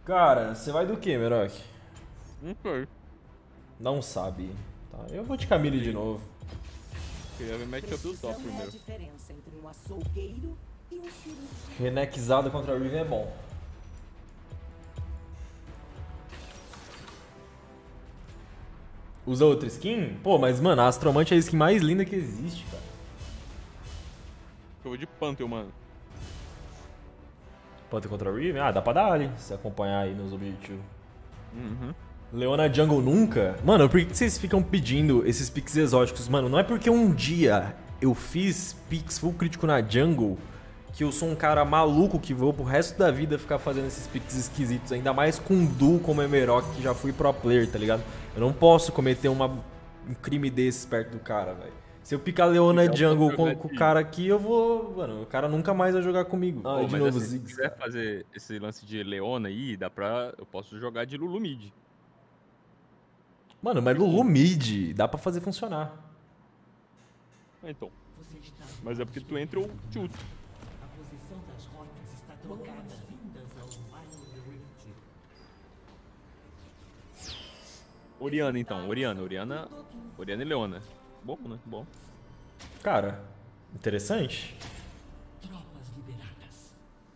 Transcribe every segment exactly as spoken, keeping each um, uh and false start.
Cara, você vai do que, Meroc? Não sei. Não sabe. Tá, eu vou de Camille de novo. Queria ver matchup do top Precisão é a primeiro. diferença entre um açougueiro e um cirurgião. Renexado contra a Riven é bom. Usa outra skin? Pô, mas mano, a Astromante é a skin mais linda que existe, cara. Eu vou de Pantheon, mano. Panther contra a Riven? Ah, dá pra dar ali, se acompanhar aí nos objetivos. Uhum. Leona Jungle nunca? Mano, por que vocês ficam pedindo esses picks exóticos? Mano, não é porque um dia eu fiz picks full crítico na Jungle que eu sou um cara maluco que vou pro resto da vida ficar fazendo esses picks esquisitos. Ainda mais com um duo como Emerock, que já fui pro player, tá ligado? Eu não posso cometer uma, um crime desses perto do cara, velho. Se eu picar Leona Então, Jungle eu com, vou com o aqui. cara aqui, eu vou... Mano, o cara nunca mais vai jogar comigo. Ah, Pô, de mas novo, assim, se Ziggs, quiser cara. fazer esse lance de Leona aí, dá pra. Eu posso jogar de Lulu mid. Mano, mas Lulu mid, dá pra fazer funcionar. Ah, então. Mas é porque tu entra o tilt. A posição das rotas está trocada. Vindas ao Wild Rift. Oriana então, Oriana, Oriana. Oriana e Leona. Bom, né? Bom. Cara, interessante. Tropas liberadas.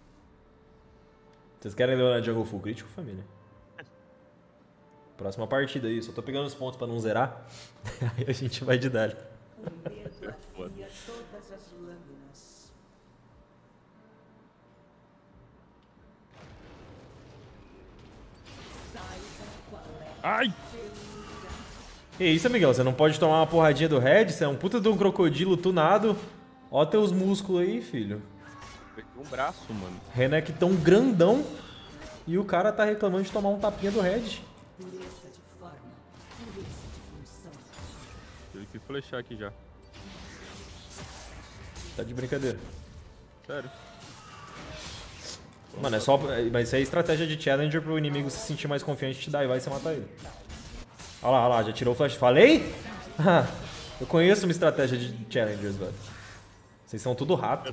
Vocês querem Leona Jungle full crítico, família? Próxima partida aí, só tô pegando os pontos pra não zerar. Aí a gente vai de dali. O medo afia todas as lâminas. Saiba qual é Ai! Que isso, amigão? Você não pode tomar uma porradinha do Red? Você é um puta de um crocodilo tunado. Ó teus músculos aí, filho. Perdi um braço, mano. Renek tão grandão. E o cara tá reclamando de tomar um tapinha do Red. pureza de forma, pureza de função. Tive que flechar aqui já. Tá de brincadeira. Sério. Mano, é só... Mas isso é estratégia de Challenger pro inimigo se sentir mais confiante e te dar e vai você matar ele. Olha lá, olha lá, já tirou o flash. Falei? Eu conheço uma estratégia de Challengers, velho. Vocês são tudo rato.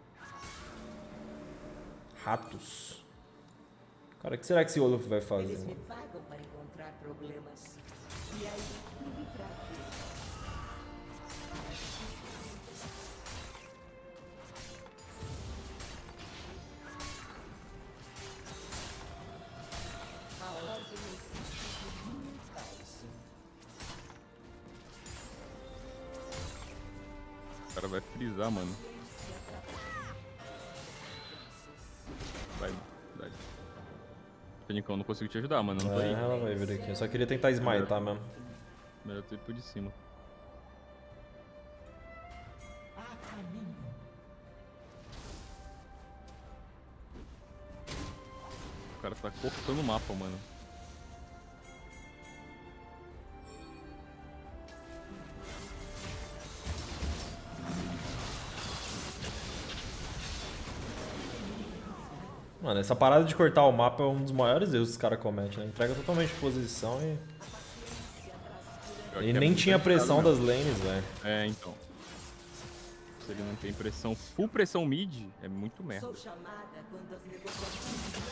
Ratos. Cara, o que será que esse Olaf vai fazer, Eles me mano? pagam para encontrar problemas. E aí, me livrar deles. A ordem existe por mim falso. O cara vai frisar, mano. Vai, vai. Penicão, não consigo te ajudar, mano. Não tô É, aí. ela vai vir aqui. Eu só queria tentar smitar mesmo. Melhor tu ir por de cima. A caminho. O cara tá cortando o mapa, mano. Mano, essa parada de cortar o mapa é um dos maiores erros que os caras cometem, né? Entrega totalmente de posição e... Pior E que é nem muito tinha pressão complicado, das lanes, velho. né? É, então. Se ele não tem pressão, full pressão mid, é muito merda. Sou chamada quando as negociações.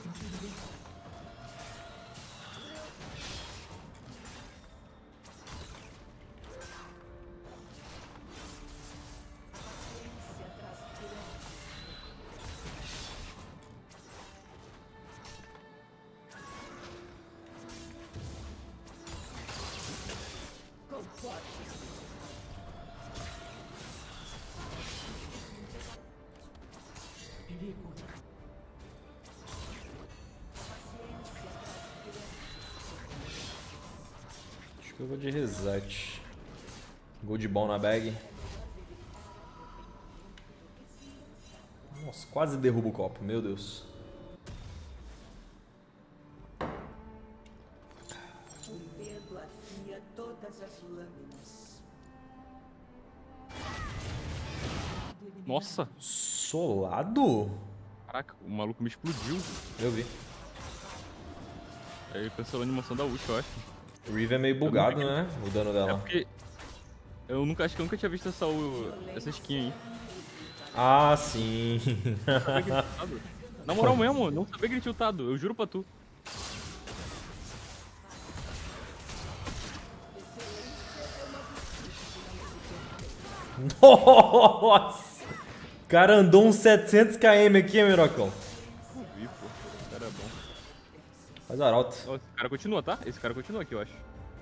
Perigo. Acho que eu vou de reset. Gold bom na bag. Nossa, quase derrubo o copo, meu Deus. O medo afia todas as lâminas. Nossa! Solado? Caraca, o maluco me explodiu. Eu vi. Aí cancelou a animação da ult, eu acho. O Riven é meio bugado, né? O dano É dela. porque eu nunca, acho que eu nunca tinha visto essa, essa skin aí. Ah, sim. Como é que é isso? Na moral mesmo, não sabia que ele tinha ultado, eu juro pra tu. Nossa! O cara andou uns setecentos quilômetros aqui, hein, Mirocão? Não vi, pô. Esse cara é bom. Faz arauto. Ó, esse cara continua, tá? Esse cara continua aqui, eu acho.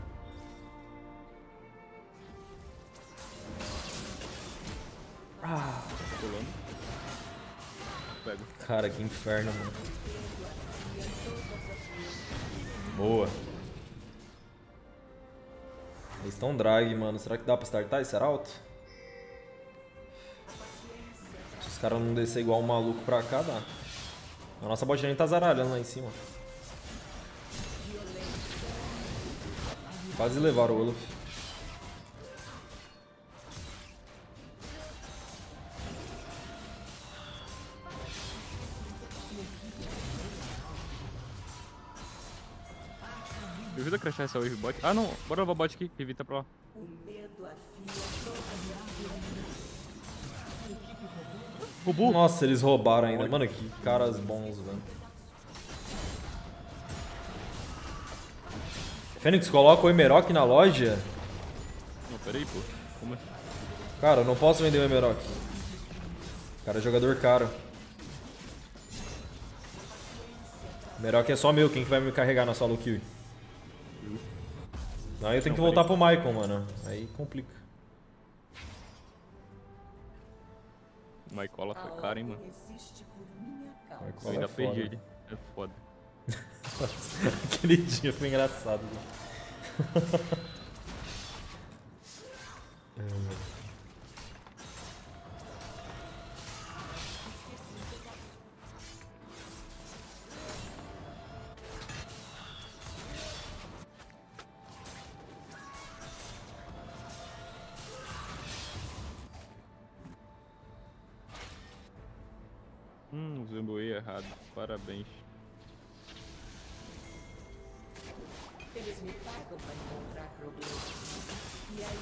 Ah, Pulando. Pego. cara, que inferno, mano. Boa. Eles estão drag, mano. Será que dá pra startar esse arauto? Se os caras não descer igual um maluco pra cá, dá. A nossa bot lane tá zaralhando lá em cima. Quase levaram o Olaf. Me ajuda a crashar essa wave bot. Ah, não. Bora levar bot aqui. Evita pra lá. O medo afia Roubou. Nossa, eles roubaram ainda. Mano, que caras bons, velho. Fênix, coloca o Emerock na loja? Não, pera aí, pô. Como assim? Cara, eu não posso vender o Emerock. Cara, é jogador caro. O Emerock é só meu. Quem que vai me carregar na solo kill? Não, aí eu tenho que voltar pro Michael, mano. Aí complica. Maicola foi caro, hein, mano. existe por minha causa. Michael Eu ainda é perdi foda. ele. É foda. Aquele dia foi engraçado. Né? Hum, usei o E errado. Parabéns. Eles me pagam para encontrar problemas. E aí,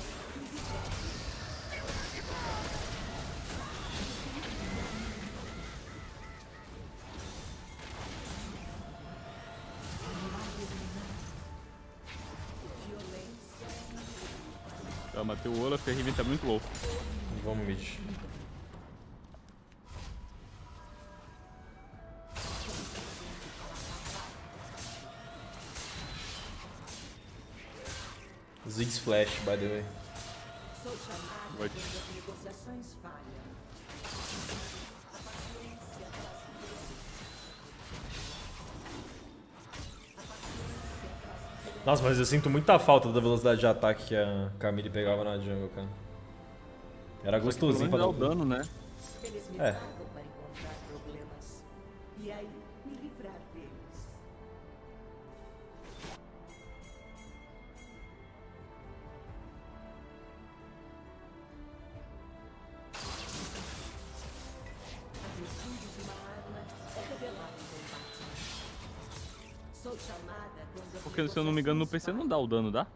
Tá, matei o Olaf e a Riven tá muito low. Vamos mid. Ziggs flash, by the way. sou chamada Vai. quando as negociações falham. Nossa, mas eu sinto muita falta da velocidade de ataque que a Camille pegava na jungle, cara. Era gostosinho pra dar dar o dano, né? Eles me É. pagam para encontrar problemas. E aí, me livrar deles. A virtude de uma arma é revelada em combate. Sou chamada quando as Porque se eu não me engano no P C não dá o dano, dá?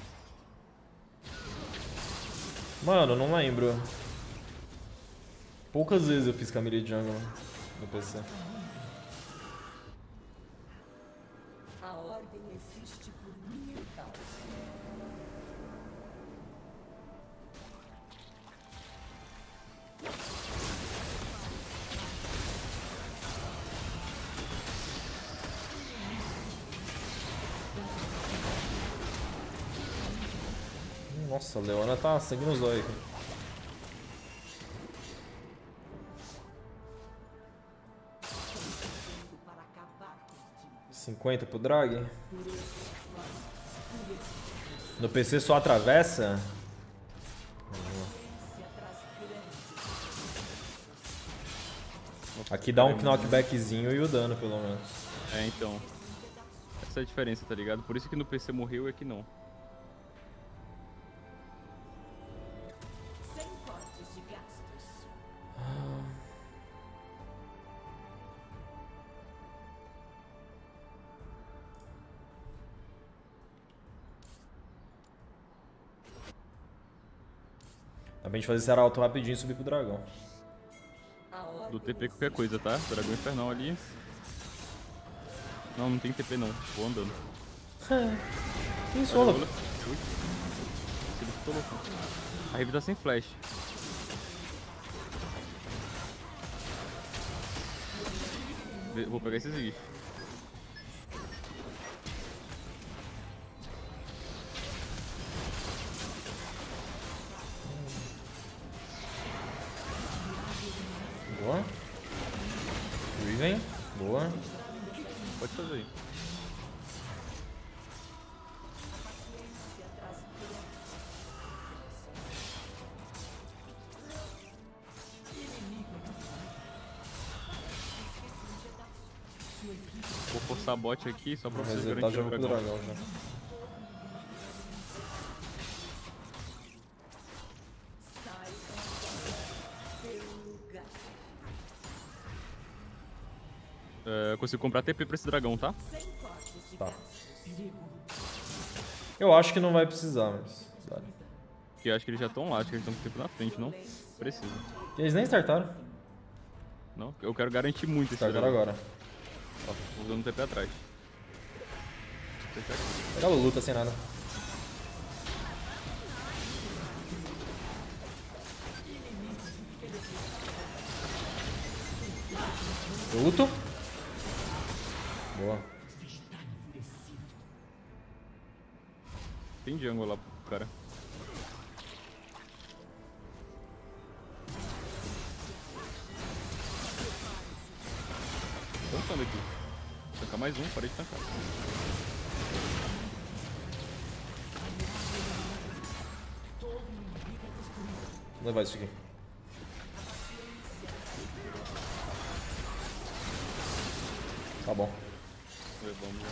Mano, não lembro. Poucas vezes eu fiz Camille jungle no P C. A ordem existe por minha causa. Nossa, a Leona tá sangue no zóio aqui. Para acabar contigo. cinquenta pro drag. No P C só atravessa? Aqui dá um knockbackzinho e o dano, pelo menos. É, então. Essa é a diferença, tá ligado? Por isso que no P C morreu e aqui não. Sem cortes de gastos. Dá pra gente fazer esse arauto rapidinho e subir pro dragão. A ordem Do T P qualquer coisa, tá? Dragão infernal ali. Não, não tem T P não. Vou andando. Isso, Olaf. Ele ficou louco. A Rive tá sem flash. Ve- Vou pegar esses guichos. Boa. Riven. Boa. Pode fazer aí. Vou forçar bot aqui só pra vocês Resetar garantirem jogo o com o dragão. dragão já. É, consigo comprar T P pra esse dragão, tá? Tá. Eu acho que não vai precisar, mas... Vale. Porque eu acho que eles já estão lá, acho que eles estão com o tempo na frente, não? Precisa. Eles nem startaram. Não? Eu quero garantir muito esse Startaram dragão. agora. Ó, vou usando T P atrás. Pega a Lulu, tá sem nada. Luto. Boa. Tem jungle lá pro cara. Tô tancando aqui. Tancar mais um, parei de tancar. Vou levar isso aqui. Tá bom. Levamos.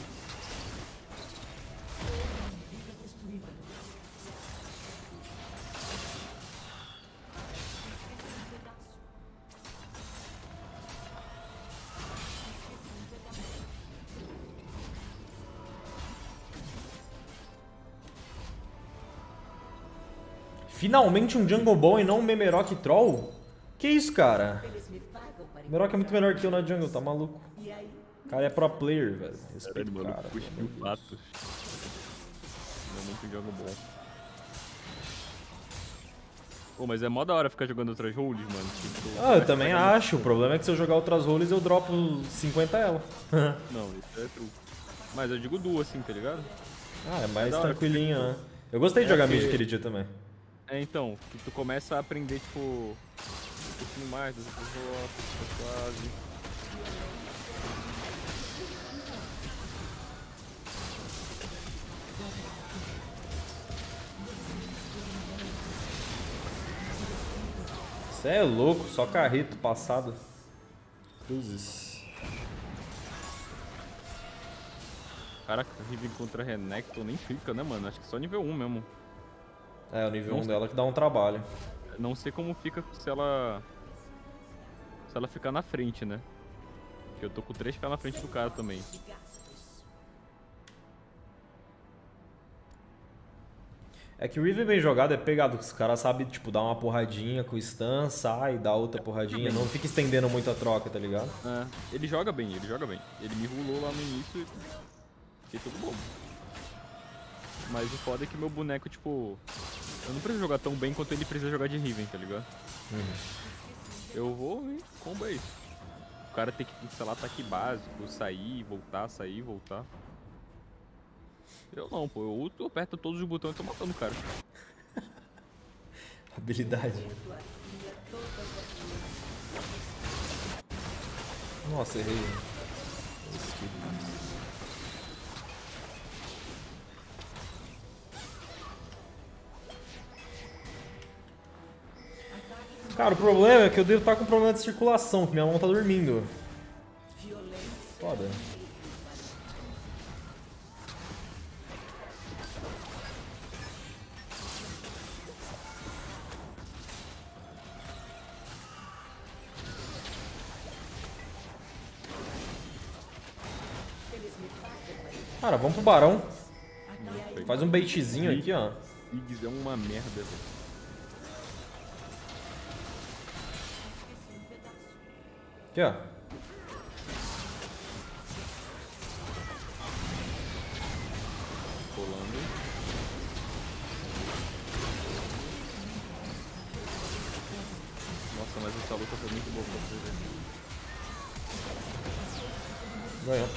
Finalmente um jungle bom e não um Memerock troll? Que isso, cara? Eles me pagam para Memerock é muito melhor que eu na jungle, tá maluco? E aí? O cara é pro player, velho. Caralho, Respeito o mano, cara. cuspiu pelo amor de patos. Não é muito jogo bom. Pô, mas é mó da hora ficar jogando outras roles, mano. Tipo, Ah, eu também acho. O problema é que se eu jogar outras roles eu dropo cinquenta ela. Não, isso é true. Mas eu digo duas assim, tá ligado? Ah, é mais da hora, tranquilinho, né? Eu gostei de É jogar que- mid aquele dia também. É, então, que tu começa a aprender, tipo, um pouquinho mais das outras rotas, quase. Cê é louco, só carreto passado. Cruzes. Caraca, Riven contra Renekton nem fica, né, mano? Acho que só nível um mesmo. É, o nível um Nossa. dela que dá um trabalho. Não sei como fica se ela... Se ela ficar na frente, né? Porque eu tô com três K na frente do cara também. É que o Riven bem jogado é pegado, que os caras sabem, tipo, dar uma porradinha com o stun, sai, dá outra porradinha, não fica estendendo muito a troca, tá ligado? É, ele joga bem, ele joga bem. Ele me rolou lá no início e fiquei todo bobo. Mas o foda é que meu boneco, tipo... Eu não preciso jogar tão bem quanto ele precisa jogar de Riven, tá ligado? Eu vou e combo é isso. O cara tem que instalar ataque básico, sair, voltar, sair, voltar. Eu não, pô. Eu ulto, aperto todos os botões e tô matando o cara. Habilidade. Nossa, errei. Cara, o problema é que eu devo estar com problema de circulação, que minha mão tá dormindo. Foda. Cara, vamos pro barão. Faz um baitzinho aqui, ó. Ziggs é uma merda, velho. Aqui, ó. Colando. Nossa, mas essa luta foi muito boa pra você ver. Ganhou.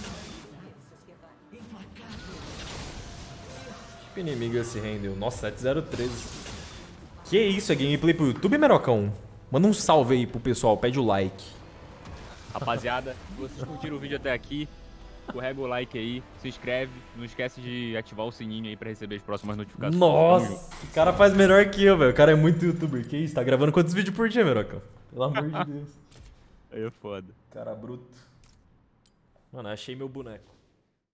Que inimigo esse rendeu? Nossa, sete zero treze. Que isso, é gameplay pro YouTube, Merocão? Manda um salve aí pro pessoal, pede o like. Rapaziada, se vocês curtiram o vídeo até aqui, escorrega o like aí, se inscreve, não esquece de ativar o sininho aí pra receber as próximas notificações. Nossa, o cara faz melhor que eu, velho. O cara é muito youtuber. Que isso? Tá gravando quantos vídeos por dia, Merocão? Pelo amor de Deus. Aí é foda. Cara bruto. Mano, achei meu boneco.